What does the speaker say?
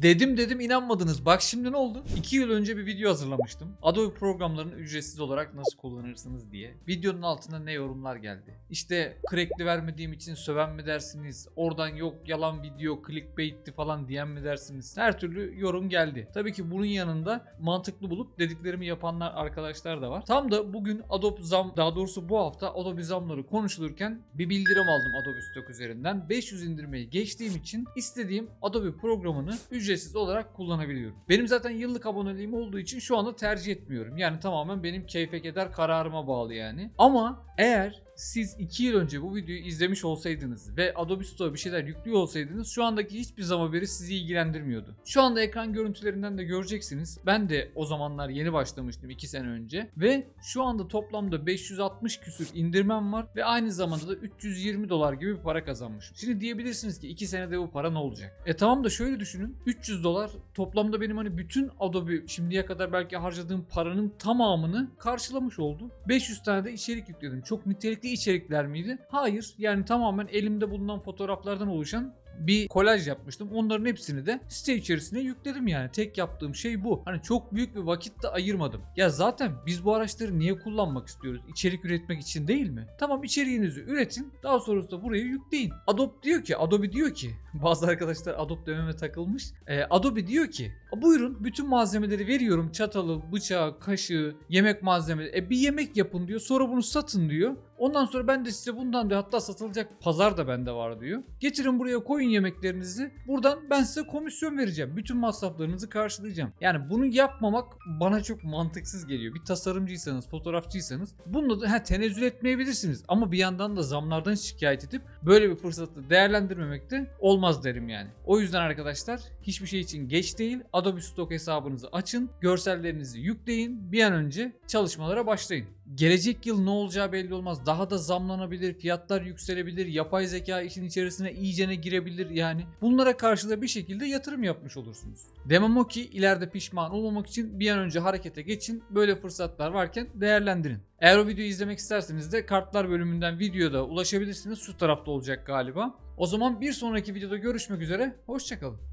Dedim inanmadınız. Bak şimdi ne oldu? 2 yıl önce bir video hazırlamıştım. Adobe programlarını ücretsiz olarak nasıl kullanırsınız diye. Videonun altına ne yorumlar geldi. İşte crackli vermediğim için söven mi dersiniz? Oradan yok yalan video, clickbait'ti falan diyen mi dersiniz? Her türlü yorum geldi. Tabii ki bunun yanında mantıklı bulup dediklerimi yapanlar arkadaşlar da var. Tam da bugün Adobe zam, daha doğrusu bu hafta Adobe zamları konuşulurken bir bildirim aldım Adobe Stock üzerinden. 500 indirmeyi geçtiğim için istediğim Adobe programını ücretsiz olarak kullanabiliyorum. Benim zaten yıllık aboneliğim olduğu için şu anda tercih etmiyorum. Yani tamamen benim keyfe keder kararıma bağlı yani. Ama eğer siz 2 yıl önce bu videoyu izlemiş olsaydınız ve Adobe Store'a bir şeyler yüklüyor olsaydınız şu andaki hiçbir zam haberi sizi ilgilendirmiyordu. Şu anda ekran görüntülerinden de göreceksiniz. Ben de o zamanlar yeni başlamıştım 2 sene önce ve şu anda toplamda 560 küsür indirmem var ve aynı zamanda da $320 gibi bir para kazanmışım. Şimdi diyebilirsiniz ki 2 senede bu para ne olacak? Tamam da şöyle düşünün. $300 toplamda benim hani bütün Adobe şimdiye kadar belki harcadığım paranın tamamını karşılamış oldu. 500 tane de içerik yükledim. Çok nitelikli içerikler miydi? Hayır. Yani tamamen elimde bulunan fotoğraflardan oluşan bir kolaj yapmıştım. Onların hepsini de site içerisine yükledim yani. Tek yaptığım şey bu. Hani çok büyük bir vakit de ayırmadım. Ya zaten biz bu araçları niye kullanmak istiyoruz? İçerik üretmek için değil mi? Tamam içeriğinizi üretin. Daha sonrasında buraya yükleyin. Adobe diyor ki bazı arkadaşlar Adobe dememe takılmış. Adobe diyor ki buyurun bütün malzemeleri veriyorum. Çatalı, bıçağı, kaşığı, yemek malzemeleri. Bir yemek yapın diyor. Sonra bunu satın diyor. Ondan sonra ben de size bundan diyor. Hatta satılacak pazar da bende var diyor. Getirin buraya koyun yemeklerinizi. Buradan ben size komisyon vereceğim. Bütün masraflarınızı karşılayacağım. Yani bunu yapmamak bana çok mantıksız geliyor. Bir tasarımcıysanız, fotoğrafçıysanız bununla da tenezzül etmeyebilirsiniz. Ama bir yandan da zamlardan şikayet edip böyle bir fırsatı değerlendirmemek de olmaz derim yani. O yüzden arkadaşlar hiçbir şey için geç değil. Adobe Stock hesabınızı açın. Görsellerinizi yükleyin. Bir an önce çalışmalara başlayın. Gelecek yıl ne olacağı belli olmaz. Daha da zamlanabilir, fiyatlar yükselebilir, yapay zeka işin içerisine iyicene girebilir yani. Bunlara karşı da bir şekilde yatırım yapmış olursunuz. Demem o ki ileride pişman olmamak için bir an önce harekete geçin. Böyle fırsatlar varken değerlendirin. Eğer o videoyu izlemek isterseniz de kartlar bölümünden videoda ulaşabilirsiniz. Şu tarafta olacak galiba. O zaman bir sonraki videoda görüşmek üzere. Hoşça kalın.